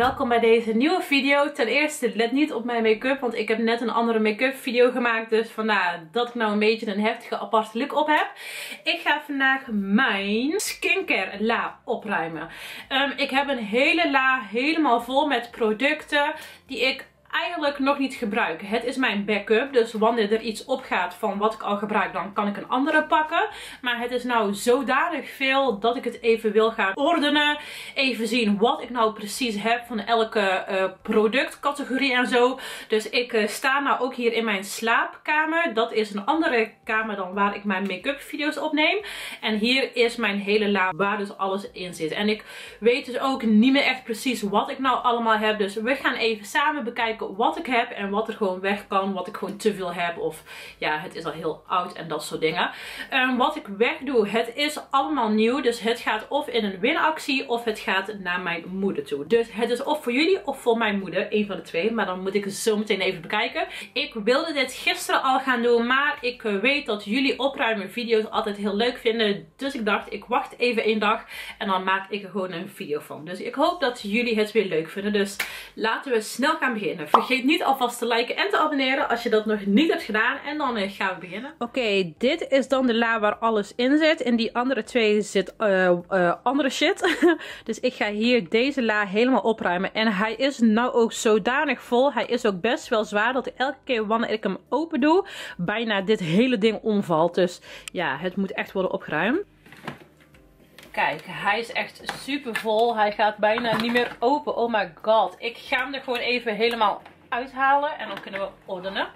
welkom bij deze nieuwe video. Ten eerste, let niet op mijn make-up, want ik heb net een andere make-up video gemaakt. Dus vandaar dat ik nou een beetje een heftige aparte look op heb. Ik ga vandaag mijn skincare la opruimen. Ik heb een hele la helemaal vol met producten die ik eigenlijk nog niet gebruiken. Het is mijn backup, dus wanneer er iets opgaat van wat ik al gebruik, dan kan ik een andere pakken. Maar het is nou zodanig veel dat ik het even wil gaan ordenen. Even zien wat ik nou precies heb van elke productcategorie en zo. Dus ik sta nou ook hier in mijn slaapkamer. Dat is een andere kamer dan waar ik mijn make-up video's opneem. En hier is mijn hele la waar dus alles in zit. En ik weet dus ook niet meer echt precies wat ik nou allemaal heb. Dus we gaan even samen bekijken wat ik heb en wat er gewoon weg kan, wat ik gewoon te veel heb of ja, het is al heel oud en dat soort dingen. Wat ik wegdoe, het is allemaal nieuw, dus het gaat of in een winactie of het gaat naar mijn moeder toe. Dus het is of voor jullie of voor mijn moeder, een van de twee, maar dan moet ik het zo meteen even bekijken. Ik wilde dit gisteren al gaan doen, maar ik weet dat jullie opruimen video's altijd heel leuk vinden, dus ik dacht ik wacht even één dag en dan maak ik er gewoon een video van. Dus ik hoop dat jullie het weer leuk vinden, dus laten we snel gaan beginnen. Vergeet niet alvast te liken en te abonneren als je dat nog niet hebt gedaan. En dan gaan we beginnen. Oké, dit is dan de la waar alles in zit. In die andere twee zit andere shit. Dus ik ga hier deze la helemaal opruimen. En hij is nou ook zodanig vol. Hij is ook best wel zwaar dat elke keer wanneer ik hem open doe, bijna dit hele ding omvalt. Dus ja, het moet echt worden opgeruimd. Kijk, hij is echt super vol. Hij gaat bijna niet meer open. Oh my god. Ik ga hem er gewoon even helemaal uithalen. En dan kunnen we ordenen.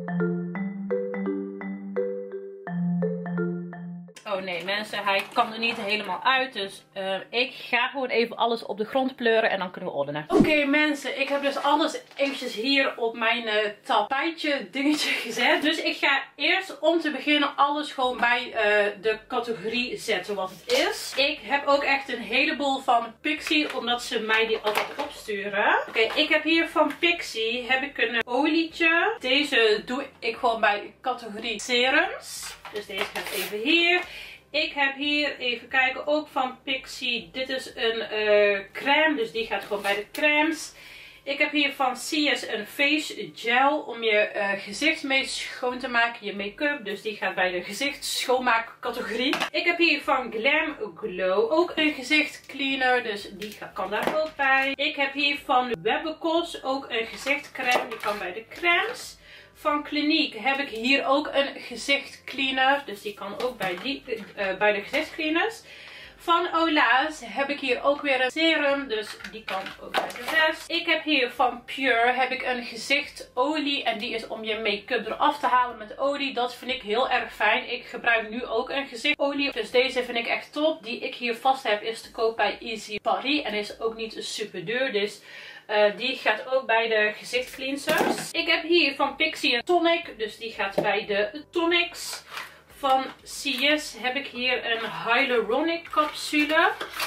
Oh nee mensen, hij kan er niet helemaal uit. Dus ik ga gewoon even alles op de grond pleuren en dan kunnen we ordenen. Oké mensen, ik heb dus alles eventjes hier op mijn tapijtje dingetje gezet. Dus ik ga eerst om te beginnen alles gewoon bij de categorie zetten wat het is. Ik heb ook echt een heleboel van Pixi, omdat ze mij die altijd opsturen. Oké, ik heb hier van Pixi heb ik een olietje. Deze doe ik gewoon bij categorie serums. Dus deze gaat even hier. Ik heb hier, even kijken, ook van Pixi. Dit is een crème, dus die gaat gewoon bij de crèmes. Ik heb hier van CS een face gel om je gezicht mee schoon te maken. Je make-up, dus die gaat bij de gezichtsschoonmaak categorie. Ik heb hier van Glam Glow ook een gezicht cleaner, dus die kan daar ook bij. Ik heb hier van Webekos ook een gezichtcrème, die kan bij de crèmes. Van Clinique heb ik hier ook een gezichtcleaner. Dus die kan ook bij de gezichtscleaners. Van Olaz heb ik hier ook weer een serum. Dus die kan ook bij de rest. Ik heb hier van Pure heb ik een gezichtsolie. En die is om je make-up eraf te halen met olie. Dat vind ik heel erg fijn. Ik gebruik nu ook een gezichtsolie. Dus deze vind ik echt top. Die ik hier vast heb is te koop bij Easy Paris. En is ook niet super duur. Dus die gaat ook bij de gezichtscleansers. Ik heb hier van Pixi een tonic. Dus die gaat bij de tonics. Van CS heb ik hier een hyaluronic capsule.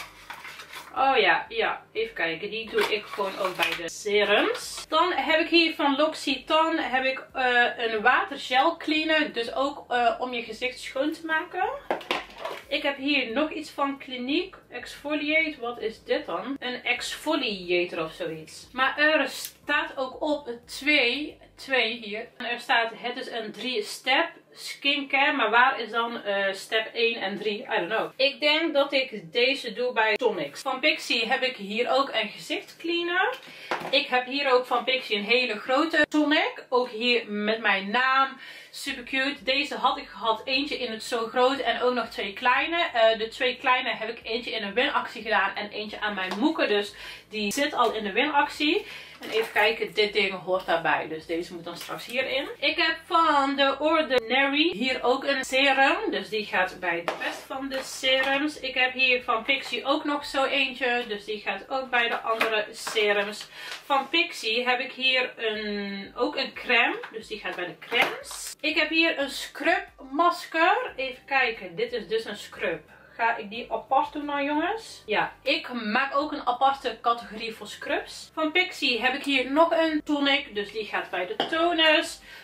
Oh ja, even kijken. Die doe ik gewoon ook bij de serums. Dan heb ik hier van L'Occitane heb ik een watergel cleaner. Dus ook om je gezicht schoon te maken. Ik heb hier nog iets van Clinique. Exfoliate. Wat is dit dan? Een exfoliator of zoiets. Maar er staat ook op twee hier. Er staat het is een 3-step skincare. Maar waar is dan step 1 en 3? I don't know. Ik denk dat ik deze doe bij tonics. Van Pixi heb ik hier ook een gezichtscleaner. Ik heb hier ook van Pixi een hele grote tonic. Ook hier met mijn naam. Super cute. Deze had ik gehad. Eentje in het zo groot en ook nog twee kleine. De twee kleine heb ik eentje in een winactie gedaan en eentje aan mijn moeken. Dus die zit al in de winactie. En even kijken, dit ding hoort daarbij. Dus deze moet dan straks hierin. Ik heb van The Ordinary hier ook een serum. Dus die gaat bij de rest van de serums. Ik heb hier van Pixi ook nog zo eentje. Dus die gaat ook bij de andere serums. Van Pixi heb ik hier ook een crème. Dus die gaat bij de crèmes. Ik heb hier een scrub masker. Even kijken, dit is dus een scrub. Ga ik die apart doen nou jongens? Ja, ik maak ook een aparte categorie voor scrubs. Van Pixi heb ik hier nog een tonic. Dus die gaat bij de toners.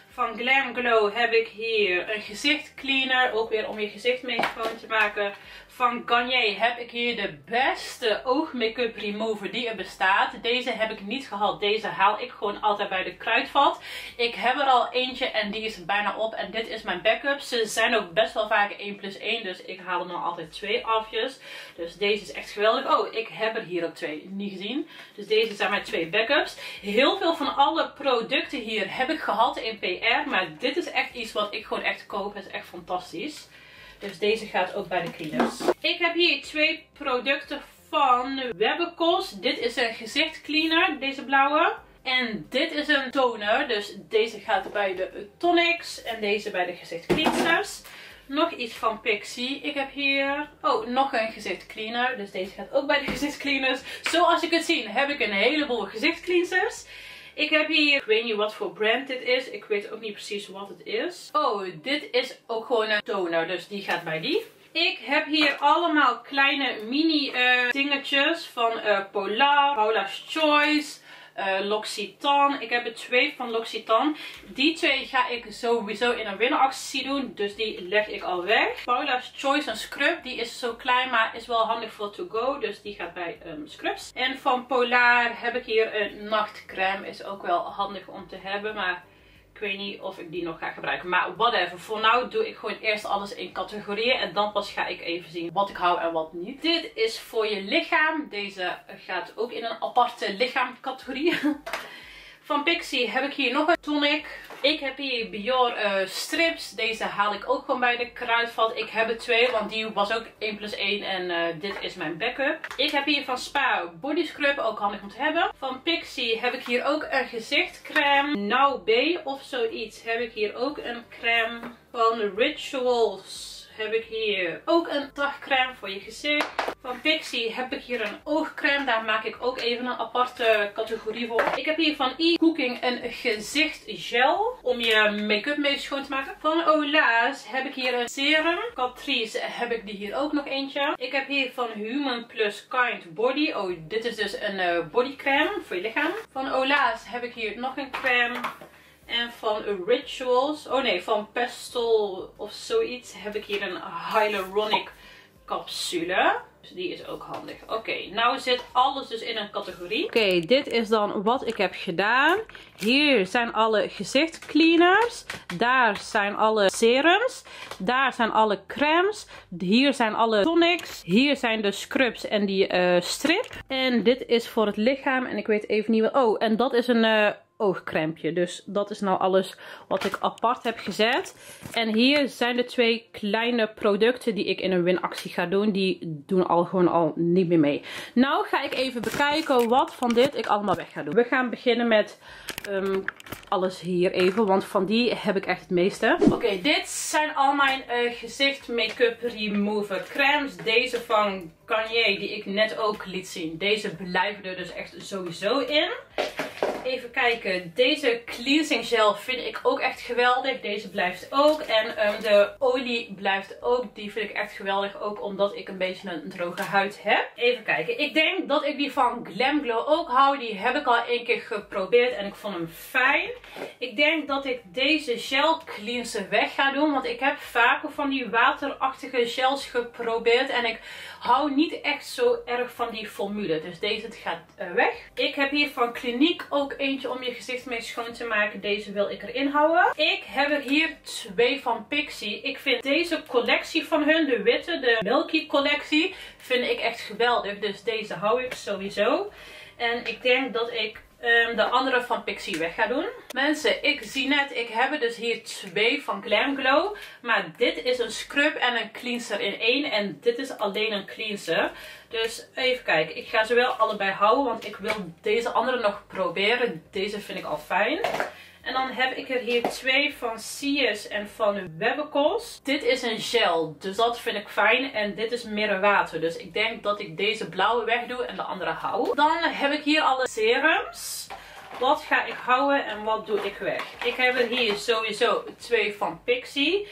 Van Glam Glow heb ik hier een gezichtcleaner. Ook weer om je gezicht mee schoon te maken. Van Garnier heb ik hier de beste oogmake-up remover die er bestaat. Deze heb ik niet gehad. Deze haal ik gewoon altijd bij de kruidvat. Ik heb er al eentje en die is bijna op. En dit is mijn backup. Ze zijn ook best wel vaak 1+1. Dus ik haal er dan altijd 2 afjes. Dus deze is echt geweldig. Oh, ik heb er hier ook 2. Niet gezien. Dus deze zijn mijn 2 backups. Heel veel van alle producten hier heb ik gehad in PR. Maar dit is echt iets wat ik gewoon echt koop. Het is echt fantastisch. Dus deze gaat ook bij de cleaners. Ik heb hier 2 producten van Webekos. Dit is een gezichtcleaner, deze blauwe. En dit is een toner. Dus deze gaat bij de tonics en deze bij de gezichtcleansters. Nog iets van Pixi. Ik heb hier nog een gezichtcleaner. Dus deze gaat ook bij de gezichtcleaners. Zoals je kunt zien heb ik een heleboel gezichtscleansers. Ik heb hier, ik weet niet wat voor brand dit is. Ik weet ook niet precies wat het is. Oh, dit is ook gewoon een toner. Dus die gaat bij die. Ik heb hier allemaal kleine mini dingetjes van Polar, Paula's Choice, L'Occitane. Ik heb er 2 van L'Occitane. Die 2 ga ik sowieso in een winactie doen. Dus die leg ik al weg. Paula's Choice, een scrub. Die is zo klein, maar is wel handig voor to go. Dus die gaat bij scrubs. En van Polar heb ik hier een nachtcrème. Is ook wel handig om te hebben. Maar ik weet niet of ik die nog ga gebruiken. Maar whatever. Voor nu doe ik gewoon eerst alles in categorieën. En dan pas ga ik even zien wat ik hou en wat niet. Dit is voor je lichaam. Deze gaat ook in een aparte lichaamcategorie. Van Pixi heb ik hier nog een tonic. Ik heb hier Bior strips. Deze haal ik ook gewoon bij de kruidvat. Ik heb er 2, want die was ook 1+1 en dit is mijn backup. Ik heb hier van Spa body scrub, ook handig om te hebben. Van Pixi heb ik hier ook een gezichtcrème. Now B of zoiets heb ik hier ook een crème. Van Rituals heb ik hier ook een dagcrème voor je gezicht. Van Pixi heb ik hier een oogcrème. Daar maak ik ook even een aparte categorie voor. Ik heb hier van E-Cooking een gezichtgel om je make-up mee schoon te maken. Van Olaz heb ik hier een serum. Catrice heb ik die hier ook nog eentje. Ik heb hier van Human Plus Kind Body. Oh, dit is dus een bodycrème voor je lichaam. Van Olaz heb ik hier nog een crème. En van Rituals, van Pestel of zoiets, heb ik hier een hyaluronic capsule. Dus die is ook handig. Oké, nou zit alles dus in een categorie. Oké, dit is dan wat ik heb gedaan. Hier zijn alle gezichtscleaners. Daar zijn alle serums. Daar zijn alle crèmes. Hier zijn alle tonics. Hier zijn de scrubs en die strip. En dit is voor het lichaam. En ik weet even niet wat. Oh, en dat is een oogcrèmpje. Dus dat is nou alles wat ik apart heb gezet. En hier zijn de 2 kleine producten die ik in een winactie ga doen. Die doen gewoon al niet meer mee. Nou ga ik even bekijken wat van dit ik allemaal weg ga doen. We gaan beginnen met alles hier even. Want van die heb ik echt het meeste. Oké, dit zijn al mijn gezicht make-up remover crèmes. Deze van Garnier die ik net ook liet zien. Deze blijven er dus echt sowieso in. Even kijken. Deze cleansing gel vind ik ook echt geweldig. Deze blijft ook. En de olie blijft ook. Die vind ik echt geweldig. Ook omdat ik een beetje een droge huid heb. Even kijken. Ik denk dat ik die van Glam Glow ook hou. Die heb ik al 1 keer geprobeerd. En ik vond hem fijn. Ik denk dat ik deze gel cleanser weg ga doen. Want ik heb vaker van die waterachtige gels geprobeerd. En ik hou niet echt zo erg van die formule. Dus deze gaat weg. Ik heb hier van Clinique ook eentje om je gezicht mee schoon te maken. Deze wil ik erin houden. Ik heb er hier 2 van Pixi. Ik vind deze collectie van hun, de witte, de Milky collectie, vind ik echt geweldig. Dus deze hou ik sowieso. En ik denk dat ik de andere van Pixi weg ga doen. Mensen, ik zie net, ik heb er dus hier 2 van Glam Glow. Maar dit is een scrub en een cleanser in 1. En dit is alleen een cleanser. Dus even kijken. Ik ga ze wel allebei houden. Want ik wil deze andere nog proberen. Deze vind ik al fijn. En dan heb ik er hier 2 van Sius en van Webekos. Dit is een gel, dus dat vind ik fijn. En dit is meer water. Dus ik denk dat ik deze blauwe wegdoe en de andere hou. Dan heb ik hier alle serums. Wat ga ik houden en wat doe ik weg? Ik heb er hier sowieso 2 van Pixi.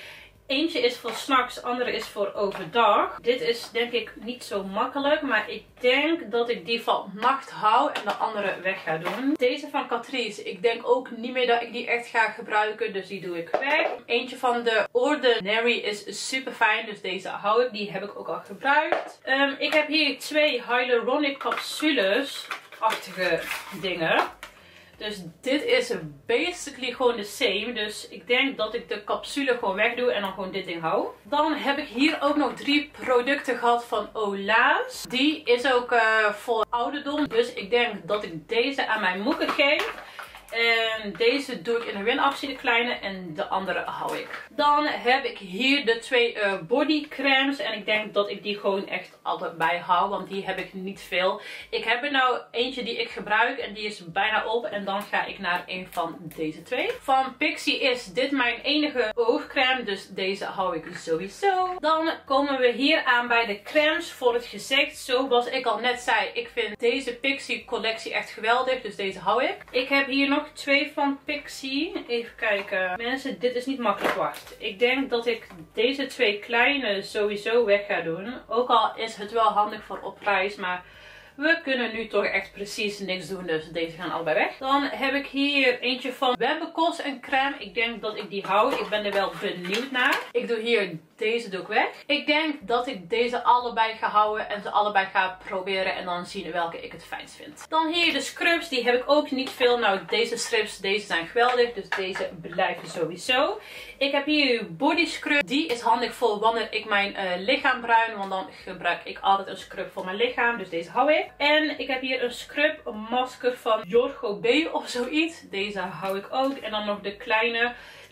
Eentje is voor 's nachts, andere is voor overdag. Dit is denk ik niet zo makkelijk, maar ik denk dat ik die van nacht hou en de andere weg ga doen. Deze van Catrice, ik denk ook niet meer dat ik die echt ga gebruiken, dus die doe ik weg. Eentje van de Ordinary is super fijn, dus deze hou ik. Die heb ik ook al gebruikt. Ik heb hier 2 hyaluronic capsules-achtige dingen. Dus dit is basically gewoon de same. Dus ik denk dat ik de capsule gewoon wegdoe en dan gewoon dit ding hou. Dan heb ik hier ook nog 3 producten gehad van Ola's. Die is ook voor ouderdom. Dus ik denk dat ik deze aan mijn moeder geef. En deze doe ik in een winactie, de kleine. En de andere hou ik. Dan heb ik hier de 2 bodycremes. En ik denk dat ik die gewoon echt allebei hou. Want die heb ik niet veel. Ik heb er nou eentje die ik gebruik. En die is bijna op. En dan ga ik naar een van deze 2. Van Pixi is dit mijn enige oogcreme. Dus deze hou ik sowieso. Dan komen we hier aan bij de crèmes voor het gezicht. Zoals ik al net zei. Ik vind deze Pixi collectie echt geweldig. Dus deze hou ik. Ik heb hier nog 2 van Pixi. Even kijken. Mensen, dit is niet makkelijk. Wacht. Ik denk dat ik deze 2 kleine sowieso weg ga doen. Ook al is het wel handig voor op reis. Maar we kunnen nu toch echt precies niks doen. Dus deze gaan allebei weg. Dan heb ik hier eentje van Webekos en crème. Ik denk dat ik die hou. Ik ben er wel benieuwd naar. Ik doe hier deze doe ik weg. Ik denk dat ik deze allebei ga houden. En ze allebei ga proberen. En dan zien welke ik het fijnst vind. Dan hier de scrubs. Die heb ik ook niet veel. Nou deze strips. Deze zijn geweldig. Dus deze blijven sowieso. Ik heb hier body scrub. Die is handig voor wanneer ik mijn lichaam bruin. Want dan gebruik ik altijd een scrub voor mijn lichaam. Dus deze hou ik. En ik heb hier een scrub masker van Jorgo B of zoiets. Deze hou ik ook. En dan nog de kleine.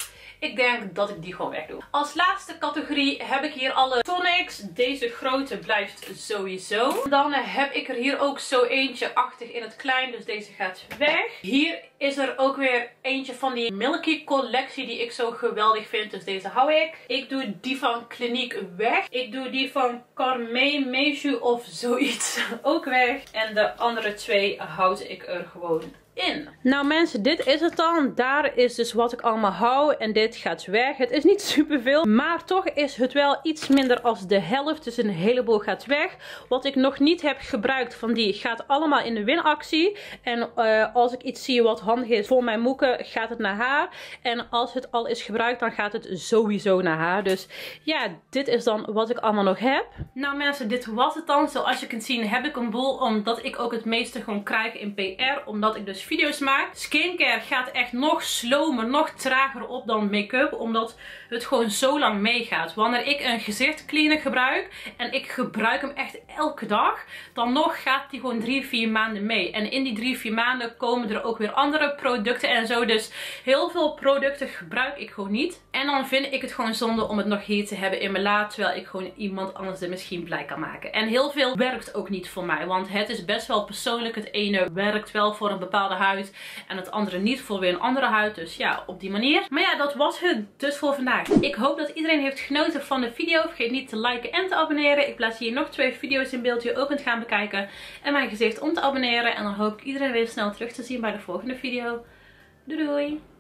Ik denk dat ik die gewoon wegdoe. Als laatste categorie heb ik hier alle tonics. Deze grote blijft sowieso. Dan heb ik er hier ook zo eentje achtig in het klein. Dus deze gaat weg. Hier is er ook weer eentje van die Milky collectie die ik zo geweldig vind. Dus deze hou ik. Ik doe die van Clinique weg. Ik doe die van Carme Meju of zoiets ook weg. En de andere 2 houd ik er gewoon in. Nou mensen, dit is het dan. Daar is dus wat ik allemaal hou. En dit gaat weg. Het is niet superveel. Maar toch is het wel iets minder als de helft. Dus een heleboel gaat weg. Wat ik nog niet heb gebruikt van die gaat allemaal in de winactie. En als ik iets zie wat handig is voor mijn moeke, gaat het naar haar. En als het al is gebruikt, dan gaat het sowieso naar haar. Dus ja, dit is dan wat ik allemaal nog heb. Nou mensen, dit was het dan. Zoals je kunt zien heb ik een boel. Omdat ik ook het meeste gewoon krijg in PR. Omdat ik dus video's maak. Skincare gaat echt nog slomer, nog trager op dan make-up. Omdat het gewoon zo lang meegaat. Wanneer ik een gezichtcleaner gebruik. En ik gebruik hem echt elke dag. Dan nog gaat die gewoon 3-4 maanden mee. En in die 3-4 maanden komen er ook weer andere producten en zo. Dus heel veel producten gebruik ik gewoon niet. En dan vind ik het gewoon zonde om het nog hier te hebben in mijn la. Terwijl ik gewoon iemand anders er misschien blij kan maken. En heel veel werkt ook niet voor mij. Want het is best wel persoonlijk. Het ene werkt wel voor een bepaalde huid. En het andere niet voor weer een andere huid. Dus ja, op die manier. Maar ja, dat was het dus voor vandaag. Ik hoop dat iedereen heeft genoten van de video. Vergeet niet te liken en te abonneren. Ik plaats hier nog 2 video's in beeld die je ook kunt gaan bekijken. En mijn gezicht om te abonneren. En dan hoop ik iedereen weer snel terug te zien bij de volgende video. Doei doei!